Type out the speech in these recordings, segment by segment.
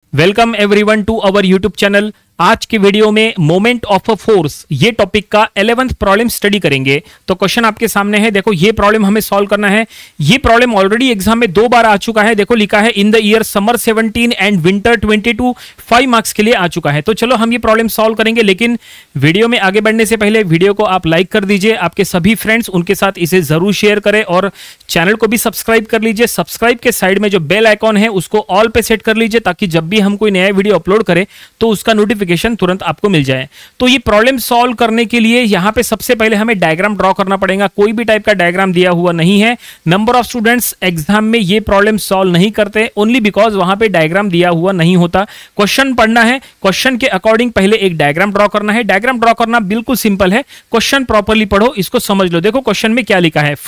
Welcome everyone to our YouTube channel. आज के video में मोमेंट ऑफ अ फोर्स ये टॉपिक का 11th प्रॉब्लम स्टडी करेंगे। तो क्वेश्चन आपके सामने है, देखो ये प्रॉब्लम हमें सॉल्व करना है। ये प्रॉब्लम ऑलरेडी एग्जाम में 2 बार आ चुका है। देखो लिखा है in the year summer 17 and winter 22, 5 marks के लिए आ चुका है। तो चलो हम ये प्रॉब्लम सॉल्व करेंगे, लेकिन वीडियो में आगे बढ़ने से पहले वीडियो को आप लाइक कर दीजिए, आपके सभी फ्रेंड्स उनके साथ इसे जरूर शेयर करें और चैनल को भी सब्सक्राइब कर लीजिए। सब्सक्राइब के साइड में जो बेल आइकॉन है उसको ऑल पे सेट कर लीजिए, ताकि जब भी हम कोई नया वीडियो अपलोड करें तो उसका नोटिफिकेशन तुरंत आपको मिल जाए। तो ये प्रॉब्लम सॉल्व करने के लिए यहां पे सबसे पहले हमें डायग्राम ड्रॉ करना पड़ेगा। कोई भी टाइप का डायग्राम दिया हुआ नहीं है। नंबर ऑफ स्टूडेंट्स एग्जाम में ये प्रॉब्लम सॉल्व नहीं करते, ओनली बिकॉज वहां पे डायग्राम दिया हुआ नहीं होता। क्वेश्चन पढ़ना है, क्वेश्चन के अकॉर्डिंग पहले एक डायग्राम ड्रॉ करना है। डायग्राम ड्रॉ करना बिल्कुल सिंपल है, क्वेश्चन प्रॉपर्ली पढ़ो, इसको समझ लो। देखो क्वेश्चन में क्या लिखा है,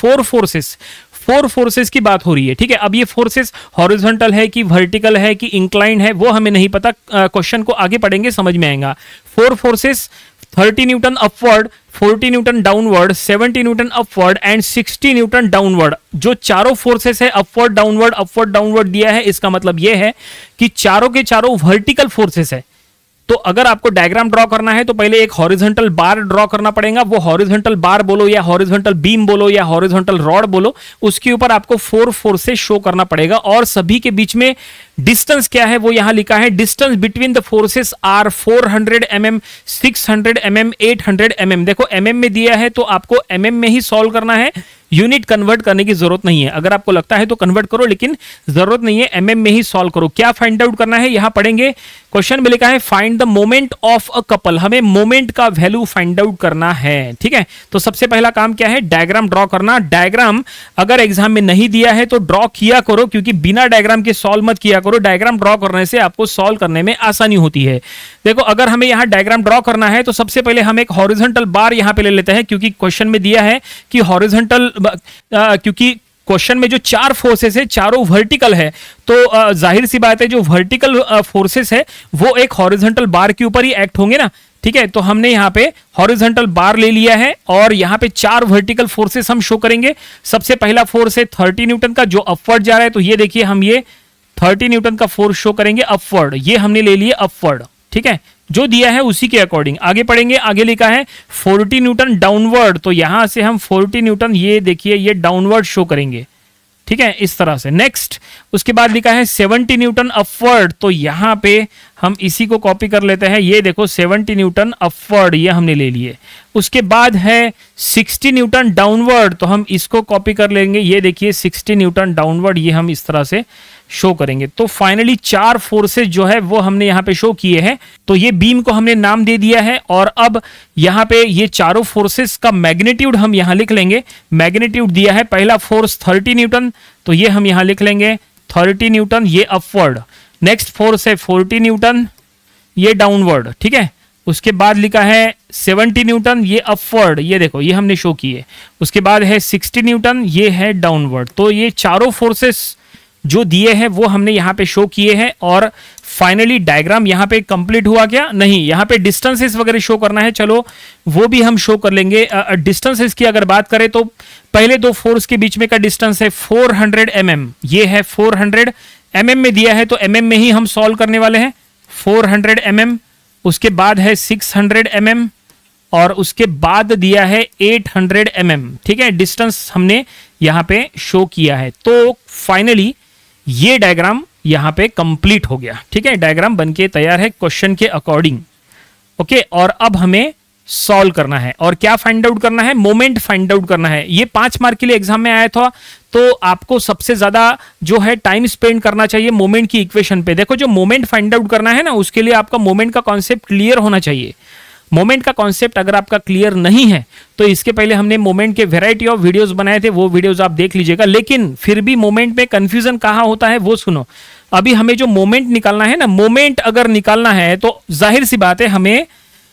4 फोर्सेस की बात हो रही है, ठीक है। अब ये फोर्सेस हॉरिजॉन्टल है कि वर्टिकल है कि इंक्लाइंड है वो हमें नहीं पता, क्वेश्चन को आगे पढ़ेंगे समझ में आएगा। 4 forces 30 newton upward, 40 newton downward, 70 newton upward and 60 newton downward. जो चारों फोर्सेस है अपवर्ड डाउनवर्ड दिया है, इसका मतलब यह है कि चारों के चारों वर्टिकल फोर्सेस है। तो अगर आपको डायग्राम ड्रॉ करना है तो पहले एक हॉरिजॉन्टल बार ड्रॉ करना पड़ेगा। वो हॉरिजॉन्टल बार बोलो या हॉरिजॉन्टल बीम बोलो या हॉरिजॉन्टल रॉड बोलो, उसके ऊपर आपको 4 फोर्सेस शो करना पड़ेगा। और सभी के बीच में डिस्टेंस क्या है वो यहां लिखा है, distance between the forces are 400 mm, 600 mm, 800 mm। देखो mm में दिया है तो आपको mm में ही सॉल्व करना है, यूनिट कन्वर्ट करने की जरूरत नहीं है। अगर आपको लगता है तो कन्वर्ट करो, लेकिन जरूरत नहीं है, mm में ही सॉल्व करो। क्या फाइंड आउट करना है यहां पढ़ेंगे। क्वेश्चन में लिखा है find the moment of a couple, हमें मोमेंट का वैल्यू फाइंड आउट करना है, ठीक है। तो सबसे पहला काम क्या है, डायग्राम ड्रॉ करना। डायग्राम अगर एग्जाम में नहीं दिया है तो ड्रॉ किया करो, क्योंकि बिना डायग्राम के सॉल्व मत किया करो। डायग्राम ड्रॉ करने से आपको सॉल्व करने में आसानी होती है। देखो अगर हमें यहां डायग्राम ड्रॉ करना है तो सबसे पहले हम एक हॉरिजॉन्टल बार यहां पे ले लेते हैं, क्योंकि क्वेश्चन में दिया है कि हॉरिजॉन्टल, क्योंकि क्वेश्चन में जो 4 फोर्सेस है चारों वर्टिकल है, तो जाहिर सी बात है जो वर्टिकल फोर्सेस है वो एक हॉरिजॉन्टल बार के ऊपर ही एक्ट होंगे ना, ठीक है। तो हमने यहाँ पे हॉरिजॉन्टल बार ले लिया है और यहाँ पे 4 वर्टिकल फोर्सेस हम शो करेंगे। सबसे पहला फोर्स है 30 न्यूटन का, जो अपवर्ड जा रहा है। तो ये देखिए हम ये 30 न्यूटन का फोर्स शो करेंगे अपवर्ड, ये हमने ले लिया अपवर्ड, ठीक है। जो दिया है उसी के अकॉर्डिंग आगे पढ़ेंगे। आगे लिखा है 40 न्यूटन डाउनवर्ड, तो यहां से हम 40 न्यूटन, ये देखिए ये डाउनवर्ड शो करेंगे, ठीक है, इस तरह से। नेक्स्ट उसके बाद लिखा है 70 न्यूटन अपवर्ड, तो यहां पे हम इसी को कॉपी कर लेते हैं। ये देखो 70 न्यूटन अपवर्ड, ये हमने ले लिए। उसके बाद है 60 न्यूटन डाउनवर्ड, तो हम इसको कॉपी कर लेंगे। ये देखिए 60 न्यूटन डाउनवर्ड, ये हम इस तरह से शो करेंगे। तो फाइनली 4 फोर्सेस जो है वो हमने यहां पे शो किए हैं। तो ये बीम को हमने नाम दे दिया है और अब यहां पे ये चारों फोर्सेस का मैग्नीट्यूड हम यहां लिख लेंगे। मैग्नीट्यूड दिया है, पहला फोर्स 30 न्यूटन, तो ये हम यहां लिख लेंगे 30 न्यूटन, ये अपवर्ड। नेक्स्ट फोर्स है 40 न्यूटन, ये डाउनवर्ड, ठीक है। उसके बाद लिखा है 70 न्यूटन, ये अपवर्ड, ये देखो ये हमने शो किए। उसके बाद है 60 न्यूटन, ये है डाउनवर्ड। तो ये चारों फोर्सेस जो दिए हैं वो हमने यहाँ पे शो किए हैं। और फाइनली डायग्राम यहाँ पे कंप्लीट हुआ क्या, नहीं, यहाँ पे डिस्टेंसेस वगैरह शो करना है, चलो वो भी हम शो कर लेंगे। डिस्टेंसेस की अगर बात करें तो पहले 2 फोर्स के बीच में का डिस्टेंस है 400 mm, ये है 400 mm में दिया है, तो mm में ही हम सॉल्व करने वाले हैं, 400 mm। उसके बाद है 600 mm और उसके बाद दिया है 800 mm, ठीक है। डिस्टेंस हमने यहाँ पे शो किया है। तो फाइनली ये डायग्राम यहां पे कंप्लीट हो गया, ठीक है। डायग्राम बनके तैयार है क्वेश्चन के अकॉर्डिंग, ओके। और अब हमें सॉल्व करना है और क्या फाइंड आउट करना है, मोमेंट फाइंड आउट करना है। ये 5 मार्क के लिए एग्जाम में आया था, तो आपको सबसे ज्यादा जो है टाइम स्पेंड करना चाहिए मोमेंट की इक्वेशन पे। देखो जो मोमेंट फाइंड आउट करना है ना, उसके लिए आपका मोमेंट का कॉन्सेप्ट क्लियर होना चाहिए। मोमेंट का कॉन्सेप्ट अगर आपका क्लियर नहीं है तो इसके पहले हमने मोमेंट के वैरायटी ऑफ वीडियोस बनाए थे, वो वीडियोस आप देख लीजिएगा। लेकिन फिर भी मोमेंट में कंफ्यूजन कहां होता है वो सुनो। अभी हमें जो मोमेंट निकालना है ना, मोमेंट अगर निकालना है तो जाहिर सी बात है हमें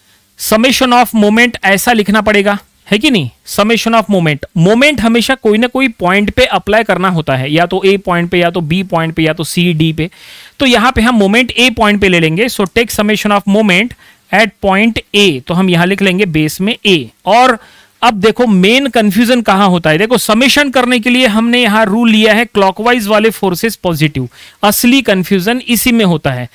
समेशन ऑफ मोमेंट ऐसा लिखना पड़ेगा, है कि नहीं। समेशन ऑफ मोमेंट, मोमेंट हमेशा कोई ना कोई पॉइंट पे अप्लाई करना होता है, या तो ए पॉइंट पे, या तो बी पॉइंट पे, या तो सी डी पे। तो यहां पे हम मोमेंट ए पॉइंट पे ले लेंगे। So take summation of moment at point A, तो हम यहां लिख लेंगे बेस में ए। और अब देखो मेन कंफ्यूजन कहां होता है, देखो समेशन करने के लिए हमने यहां रूल लिया है क्लॉकवाइज वाले फोर्सेस पॉजिटिव, असली कंफ्यूजन इसी में होता है।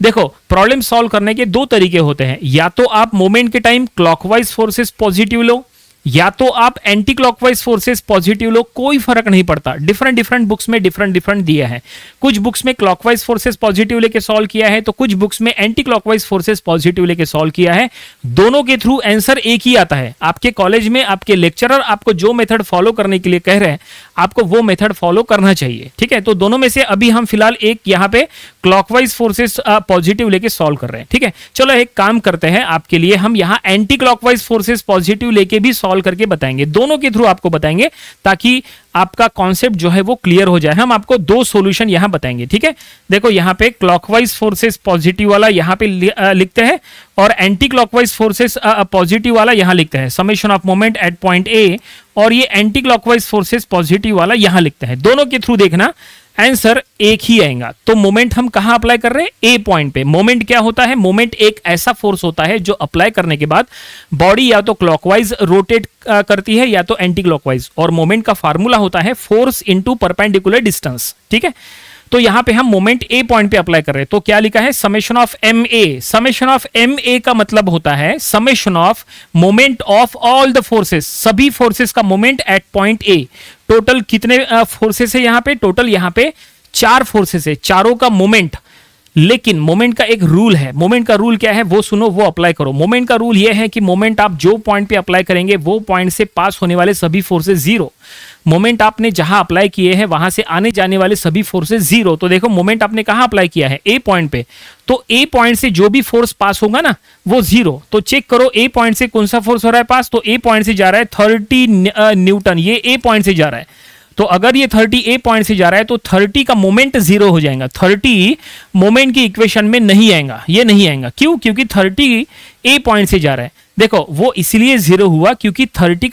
देखो प्रॉब्लम सॉल्व करने के दो तरीके होते हैं, या तो आप मोमेंट के टाइम क्लॉकवाइज फोर्सेस पॉजिटिव लो, या तो आप एंटी क्लॉकवाइज फोर्सेस पॉजिटिव लो, कोई फर्क नहीं पड़ता। डिफरेंट डिफरेंट बुक्स में डिफरेंट डिफरेंट दिया है। कुछ बुक्स में क्लॉकवाइज फोर्सेस पॉजिटिव लेके सॉल्व किया है, तो कुछ बुक्स में एंटी क्लॉकवाइज फोर्सेस पॉजिटिव लेके सॉल्व किया है। दोनों के थ्रू आंसर एक ही आता है। आपके कॉलेज में आपके लेक्चरर आपको जो मेथड फॉलो करने के लिए कह रहे हैं, आपको वो मेथड फॉलो करना चाहिए, ठीक है। तो दोनों में से अभी हम फिलहाल एक यहाँ पे क्लॉकवाइज फोर्सेस पॉजिटिव लेके सॉल्व कर रहे हैं, ठीक है। चलो एक काम करते हैं, आपके लिए हम यहाँ एंटी क्लॉकवाइज फोर्सेस पॉजिटिव लेके भी सॉल्व करके बताएंगे, दोनों के थ्रू आपको बताएंगे, ताकि आपका कॉन्सेप्ट जो है वो क्लियर हो जाए। हम आपको दो सॉल्यूशन यहां बताएंगे, ठीक है। देखो यहां पे क्लॉकवाइज फोर्सेस पॉजिटिव वाला यहां पे लिखते हैं, और एंटी क्लॉकवाइज फोर्सेस पॉजिटिव वाला यहां लिखते हैं, summation of moment at point A, और ये एंटी क्लॉकवाइज फोर्सेस पॉजिटिव वाला यहां लिखते हैं। दोनों के थ्रू देखना आंसर एक ही आएगा। तो मोमेंट हम कहां अप्लाई कर रहे हैं? ए पॉइंट पे। मोमेंट क्या होता है? मोमेंट एक ऐसा फोर्स होता है जो अप्लाई करने के बाद बॉडी या तो क्लॉकवाइज रोटेट करती है या तो एंटी क्लॉकवाइज, और मोमेंट का फार्मूला होता है फोर्स इनटू परपेंडिकुलर डिस्टेंस, ठीक है। तो यहां पे हम मोमेंट ए पॉइंट पे अप्लाई कर रहे हैं, तो क्या लिखा है? Summation of M A. Summation of M A का मतलब होता है summation of moment of all the forces, सभी फोर्सेस का moment at point A. Total कितने फोर्सेस है यहां पे? टोटल यहां पे 4 फोर्सेस है, चारों का मोमेंट। लेकिन मोमेंट का एक रूल है। मोमेंट का रूल क्या है वो सुनो, वो अप्लाई करो। मोमेंट का रूल ये है कि मोमेंट आप जो पॉइंट पे अप्लाई करेंगे वो पॉइंट से पास होने वाले सभी फोर्सेस जीरो। मोमेंट आपने जहां अप्लाई किए हैं वहां से आने जाने वाले सभी फोर्सेस जीरो। तो देखो मोमेंट आपने कहां अप्लाई किया है? ए पॉइंट पे, तो ए पॉइंट से जो भी फोर्स पास होगा ना वो जीरो। तो चेक करो ए पॉइंट से कौन सा फोर्स हो रहा है पास, तो ए पॉइंट से जा रहा है 30 न्यूटन, ये ए पॉइंट से जा रहा है। तो अगर ये 30 ए पॉइंट से जा रहा है तो 30 का मोमेंट जीरो हो जाएगा। 30 मोमेंट की इक्वेशन में नहीं आएगा, ये नहीं आएगा। क्यों? क्योंकि 30 ए पॉइंट से जा रहा है। देखो वो इसलिए जीरो हुआ क्योंकि 30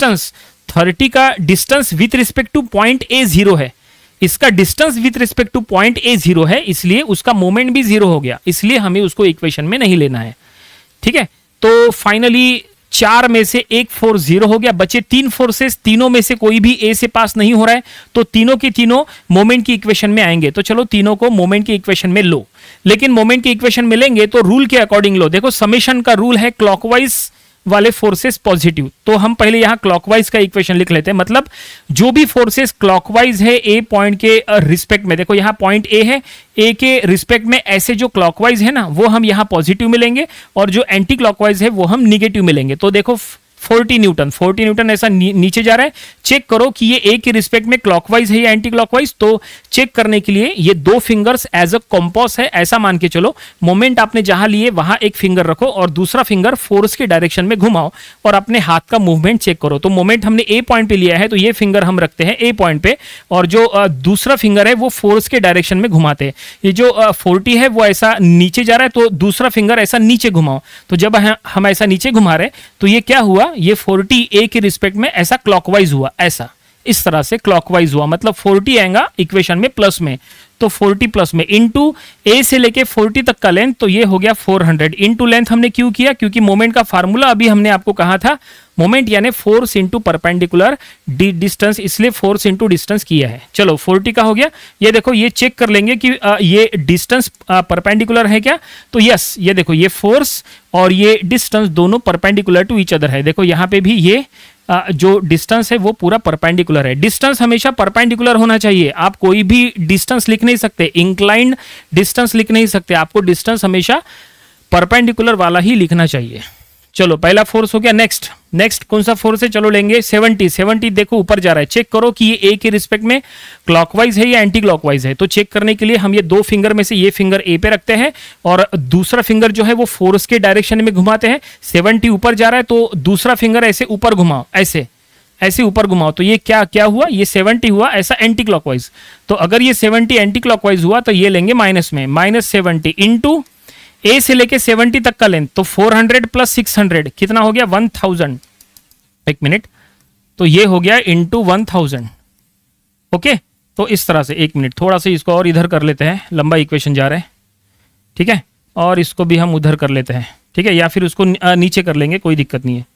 का distance with respect to point A zero है। इसका distance with respect to point A zero है, इसलिए उसका मोमेंट भी जीरो हो गया, इसलिए हमें उसको इक्वेशन में नहीं लेना है, ठीक है। तो फाइनली 4 में से एक फोर्स जीरो हो गया, बचे 3 फोर्सेस, तीनों में से कोई भी ए से पास नहीं हो रहा है, तो तीनों के तीनों मोमेंट की इक्वेशन में आएंगे। तो चलो तीनों को मोमेंट की इक्वेशन में लो, लेकिन मोमेंट की इक्वेशन में लेंगे तो रूल के अकॉर्डिंग लो। देखो समेशन का रूल है क्लॉकवाइज वाले फोर्सेस पॉजिटिव, तो हम पहले यहां क्लॉकवाइज का इक्वेशन लिख लेते हैं। मतलब जो भी फोर्सेस क्लॉकवाइज है ए पॉइंट के रिस्पेक्ट में, देखो यहां पॉइंट ए है, ए के रिस्पेक्ट में ऐसे जो क्लॉकवाइज है ना वो हम यहां पॉजिटिव मिलेंगे, और जो एंटी क्लॉकवाइज है वो हम निगेटिव मिलेंगे। तो देखो 40 न्यूटन ऐसा नीचे जा रहा है। चेक करो कि ये ए के रिस्पेक्ट में क्लॉकवाइज है या एंटी क्लॉकवाइज। तो चेक करने के लिए ये 2 फिंगर्स एज अ कंपास है, ऐसा मान के चलो। मोमेंट आपने जहां लिए वहां एक फिंगर रखो और दूसरा फिंगर फोर्स के डायरेक्शन में घुमाओ और अपने हाथ का मूवमेंट चेक करो। तो मोमेंट हमने ए पॉइंट पे लिया है, तो ये फिंगर हम रखते हैं ए पॉइंट पे, और जो दूसरा फिंगर है वो फोर्स के डायरेक्शन में घुमाते हैं। ये जो 40 है वो ऐसा नीचे जा रहा है, तो दूसरा फिंगर ऐसा नीचे घुमाओ। तो जब हम ऐसा नीचे घुमा रहे तो ये क्या हुआ? ये 40 ए के रिस्पेक्ट में ऐसा क्लॉकवाइज हुआ, ऐसा इस तरह से क्लॉकवाइज हुआ, मतलब 40 आएगा इक्वेशन में प्लस में। तो 40 प्लस में इनटू ए से लेके 40 तक का लेंथ, तो ये हो गया 400 इनटू लेंथ। हमने क्यों किया? क्योंकि मोमेंट का फार्मूला अभी हमने आपको कहा था, मोमेंट यानी फोर्स इनटू परपेंडिकुलर डिस्टेंस, इसलिए फोर्स इनटू डिस्टेंस किया है। चलो 40 का हो गया। ये देखो ये चेक कर लेंगे कि ये डिस्टेंस परपेंडिकुलर है क्या, तो यस, ये देखो ये फोर्स और ये डिस्टेंस दोनों परपेंडिकुलर टू ईच अदर है। देखो यहाँ पे भी ये जो डिस्टेंस है वो पूरा परपेंडिकुलर है। डिस्टेंस हमेशा परपेंडिकुलर होना चाहिए, आप कोई भी डिस्टेंस लिख नहीं सकते, इंक्लाइंड डिस्टेंस लिख नहीं सकते, आपको डिस्टेंस हमेशा परपेंडिकुलर वाला ही लिखना चाहिए। चलो पहला फोर्स हो गया। नेक्स्ट कौन सा फोर्स है? चलो लेंगे 70 देखो ऊपर जा रहा है। चेक करो कि ये ए के रिस्पेक्ट में क्लॉकवाइज है या एंटी क्लॉकवाइज है। तो चेक करने के लिए हम ये 2 फिंगर में से ये फिंगर ए पे रखते हैं और दूसरा फिंगर जो है वो फोर्स के डायरेक्शन में घुमाते हैं। 70 ऊपर जा रहा है तो दूसरा फिंगर ऐसे ऊपर घुमाओ, ऐसे ऊपर घुमाओ। तो ये क्या हुआ? ये 70 हुआ ऐसा एंटी क्लॉकवाइज। तो अगर ये 70 एंटी क्लॉकवाइज हुआ तो ये लेंगे माइनस में, -70 इंटू ए से लेके 70 तक का लेंथ, तो 400 प्लस 600 कितना हो गया? 1000। एक मिनट, तो ये हो गया इंटू 1000। ओके, तो इस तरह से, एक मिनट थोड़ा सा इसको और इधर कर लेते हैं, लंबा इक्वेशन जा रहा है, ठीक है। और इसको भी हम उधर कर लेते हैं, ठीक है, या फिर उसको नीचे कर लेंगे, कोई दिक्कत नहीं है,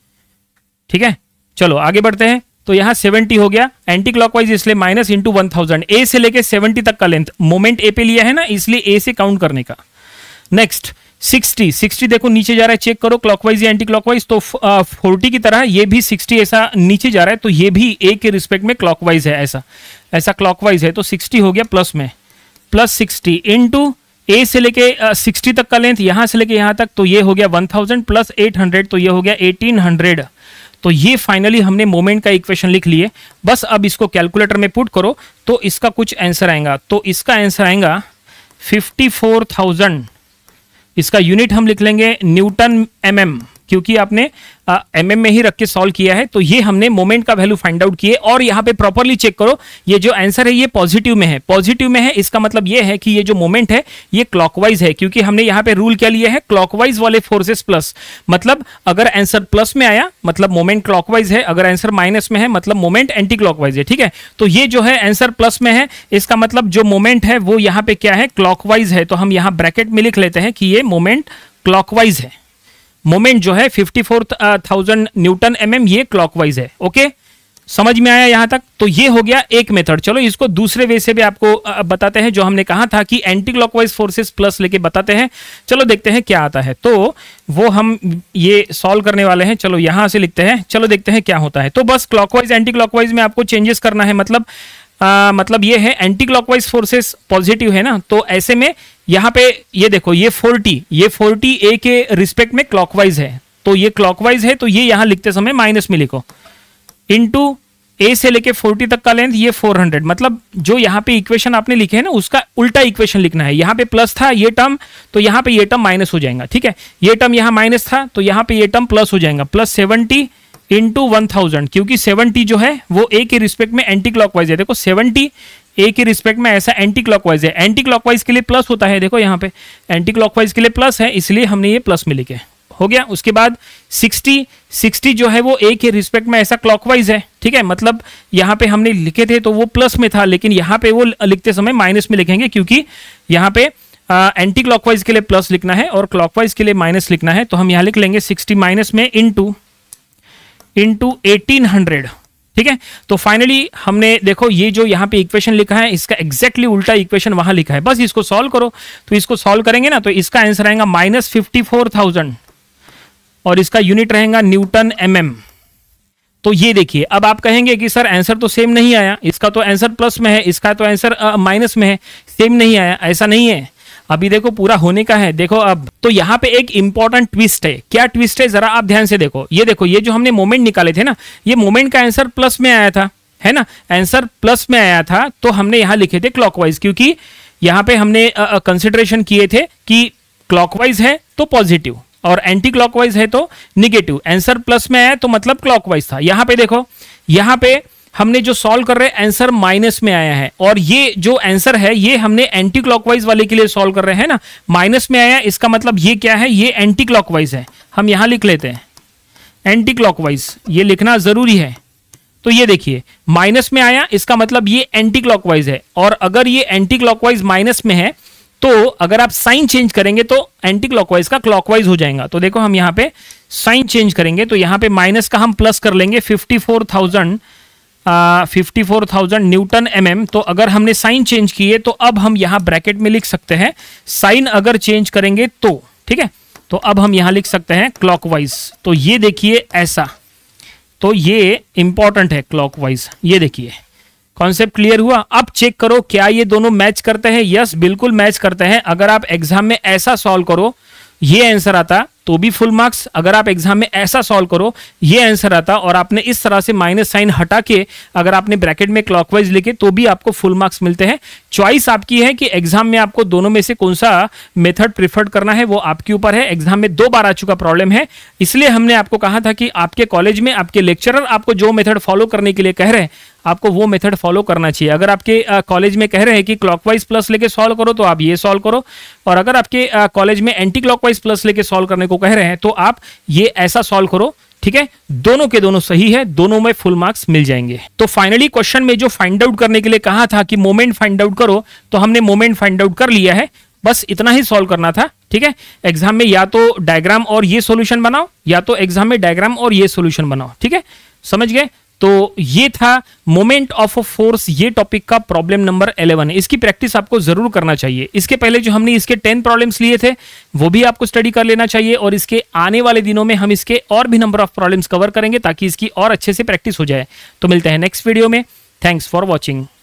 ठीक है। चलो आगे बढ़ते हैं। तो यहाँ 70 हो गया एंटी क्लॉकवाइज, इसलिए माइनस इंटू 1000। ए से लेके 70 तक का लेंथ, मोमेंट ए पे लिया है ना, इसलिए ए से काउंट करने का। नेक्स्ट 60 देखो नीचे जा रहा है, चेक करो क्लॉकवाइज या एंटी क्लॉकवाइज। तो 40 की तरह ये भी 60 ऐसा नीचे जा रहा है, तो ये भी ए के रिस्पेक्ट में क्लॉकवाइज है, ऐसा क्लॉकवाइज है। तो 60 हो गया प्लस में, प्लस 60 इंटू ए से लेके 60 तक का लेंथ, यहां से लेके यहां तक, तो ये हो गया 1000 प्लस 800, तो ये हो गया 1800। तो ये फाइनली हमने मोमेंट का इक्वेशन लिख लिए। बस अब इसको कैलकुलेटर में पुट करो तो इसका कुछ आंसर आएगा। तो इसका आंसर आएगा 54,000। इसका यूनिट हम लिख लेंगे न्यूटन mm, क्योंकि आपने mm में ही रख के सॉल्व किया है। तो ये हमने मोमेंट का वैल्यू फाइंड आउट किए। और यहाँ पे प्रॉपरली चेक करो, ये जो आंसर है ये पॉजिटिव में है, पॉजिटिव में है। इसका मतलब ये है कि ये जो मोमेंट है ये क्लॉकवाइज है, क्योंकि हमने यहाँ पे रूल क्या लिया है, क्लॉकवाइज वाले फोर्सेस प्लस। मतलब अगर आंसर प्लस में आया मतलब मोमेंट क्लॉकवाइज है, अगर आंसर माइनस में है मतलब मोमेंट एंटी क्लॉकवाइज है। ठीक है, तो ये जो है आंसर प्लस में है, इसका मतलब जो मोमेंट है वो यहाँ पे क्या है, क्लॉकवाइज है। तो हम यहाँ ब्रैकेट में लिख लेते हैं कि ये मोमेंट क्लॉकवाइज है। मोमेंट जो है 54,000 न्यूटन mm, ये क्लॉकवाइज है। ओके, समझ में आया यहां तक? तो ये हो गया एक मेथड। चलो इसको दूसरे वे से भी आपको बताते हैं, जो हमने कहा था कि एंटी क्लॉकवाइज फोर्सेस प्लस लेके बताते हैं। चलो देखते हैं क्या आता है। तो वो हम ये सॉल्व करने वाले हैं। चलो यहां से लिखते हैं, चलो देखते हैं क्या होता है। तो बस क्लॉकवाइज एंटी क्लॉकवाइज में आपको चेंजेस करना है। मतलब ये है एंटी क्लॉकवाइज फोर्सेस पॉजिटिव है ना, तो ऐसे में यहां पे ये देखो ये 40 ए के रिस्पेक्ट में क्लॉकवाइज है, तो ये क्लॉकवाइज है, तो ये यहां लिखते समय माइनस में लिखो, इनटू ए से लेके 40 तक का लेंथ ये 400। मतलब जो यहाँ पे इक्वेशन आपने लिखे है ना उसका उल्टा इक्वेशन लिखना है। यहाँ पे प्लस था ये टर्म, तो यहाँ पे ये टर्म माइनस हो जाएगा। ठीक है, ये टर्म यहाँ माइनस था तो यहाँ पे ये टर्म प्लस हो जाएगा, प्लस 70 इंटू 1000, क्योंकि 70 जो है वो ए के रिस्पेक्ट में एंटी क्लॉकवाइज है। देखो 70 ए के रिस्पेक्ट में ऐसा एंटी क्लॉकवाइज है, एंटी क्लॉकवाइज के लिए प्लस होता है। देखो यहाँ पे एंटी क्लॉकवाइज के लिए प्लस है, इसलिए हमने ये प्लस में लिखे। हो गया। उसके बाद 60 जो है वो ए के रिस्पेक्ट में ऐसा क्लॉकवाइज है। ठीक है, मतलब यहाँ पे हमने लिखे थे तो वो प्लस में था, लेकिन यहाँ पे वो लिखते समय माइनस में लिखेंगे, क्योंकि यहाँ पे एंटी क्लॉकवाइज के लिए प्लस लिखना है और क्लॉकवाइज के लिए माइनस लिखना है। तो हम यहाँ लिख लेंगे 60 माइनस में इंटू 1800। ठीक है, तो फाइनली हमने देखो ये जो यहाँ पे इक्वेशन लिखा है इसका एग्जैक्टली उल्टा इक्वेशन वहां लिखा है। बस इसको सॉल्व करो, तो इसको सॉल्व करेंगे ना तो इसका आंसर आएगा -54,000 और इसका यूनिट रहेगा न्यूटन mm। तो ये देखिए, अब आप कहेंगे कि सर आंसर तो सेम नहीं आया, इसका तो आंसर प्लस में है, इसका तो आंसर माइनस में है, सेम नहीं आया। ऐसा नहीं है, अभी देखो पूरा होने का है। देखो अब तो यहाँ पे एक इंपॉर्टेंट ट्विस्ट है। क्या ट्विस्ट है जरा आप ध्यान से देखो। ये देखो, ये जो हमने मोमेंट निकाले थे ना, ये मोमेंट का आंसर प्लस में आया था, है ना, आंसर प्लस में आया था, तो हमने यहाँ लिखे थे क्लॉकवाइज, क्योंकि यहाँ पे हमने कंसिडरेशन किए थे कि क्लॉकवाइज है तो पॉजिटिव और एंटी क्लॉकवाइज है तो निगेटिव। आंसर प्लस में आया तो मतलब क्लॉकवाइज था। यहाँ पे देखो, यहाँ पे हमने जो सॉल्व कर रहे हैं आंसर माइनस में आया है, और ये जो आंसर है ये हमने एंटी क्लॉकवाइज वाले के लिए सॉल्व कर रहे हैं ना, माइनस में आया, इसका मतलब ये क्या है, ये एंटी क्लॉकवाइज है। हम यहां लिख लेते हैं एंटी क्लॉकवाइज, ये लिखना जरूरी है। तो ये देखिए माइनस में आया, इसका मतलब ये एंटी क्लॉकवाइज है, और अगर ये एंटी क्लॉकवाइज माइनस में है तो अगर आप साइन चेंज करेंगे तो एंटी क्लॉकवाइज का क्लॉकवाइज हो जाएगा। तो देखो हम यहाँ पे साइन चेंज करेंगे तो यहाँ पे माइनस का हम प्लस कर लेंगे 54,000 न्यूटन mm। तो अगर हमने साइन चेंज किए तो अब हम यहां ब्रैकेट में लिख सकते हैं साइन अगर चेंज करेंगे तो, ठीक है, तो अब हम यहां लिख सकते हैं क्लॉकवाइज। तो ये देखिए ऐसा, तो ये इंपॉर्टेंट है क्लॉकवाइज। ये देखिए कॉन्सेप्ट क्लियर हुआ। अब चेक करो क्या ये दोनों मैच करते हैं। यस, बिल्कुल मैच करते हैं। अगर आप एग्जाम में ऐसा सॉल्व करो ये आंसर आता तो भी फुल मार्क्स, अगर आप एग्जाम में ऐसा सॉल्व करो ये आंसर आता और आपने इस तरह से माइनस साइन हटा के अगर आपने ब्रैकेट में क्लॉकवाइज लिखे तो भी आपको फुल मार्क्स मिलते हैं। चॉइस आपकी है कि एग्जाम में आपको दोनों में से कौन सा मेथड प्रिफर्ड करना है, वो आपके ऊपर है। एग्जाम में 2 बार आ चुका प्रॉब्लम है, इसलिए हमने आपको कहा था कि आपके कॉलेज में आपके लेक्चरर आपको जो मेथड फॉलो करने के लिए कह रहे हैं आपको वो मेथड फॉलो करना चाहिए। अगर आपके कॉलेज में कह रहे हैं कि क्लॉकवाइज प्लस लेके सॉल्व करो तो आप ये सॉल्व करो, और अगर आपके कॉलेज में एंटी क्लॉकवाइज प्लस लेके सॉल्व करने को कह रहे हैं तो आप ये ऐसा सॉल्व करो। ठीक है, दोनों के दोनों सही है, दोनों में फुल मार्क्स मिल जाएंगे। तो फाइनली क्वेश्चन में जो फाइंड आउट करने के लिए कहा था कि मोमेंट फाइंड आउट करो, तो हमने मोमेंट फाइंड आउट कर लिया है। बस इतना ही सॉल्व करना था। ठीक है, एग्जाम में या तो डायग्राम और ये सॉल्यूशन बनाओ या तो एग्जाम में डायग्राम और ये सॉल्यूशन बनाओ। ठीक है, समझ गए। तो ये था मोमेंट ऑफ अ फोर्स, ये टॉपिक का प्रॉब्लम नंबर 11। इसकी प्रैक्टिस आपको जरूर करना चाहिए। इसके पहले जो हमने इसके 10 प्रॉब्लम्स लिए थे वो भी आपको स्टडी कर लेना चाहिए, और इसके आने वाले दिनों में हम इसके और भी नंबर ऑफ प्रॉब्लम्स कवर करेंगे ताकि इसकी और अच्छे से प्रैक्टिस हो जाए। तो मिलते हैं नेक्स्ट वीडियो में। Thanks for watching.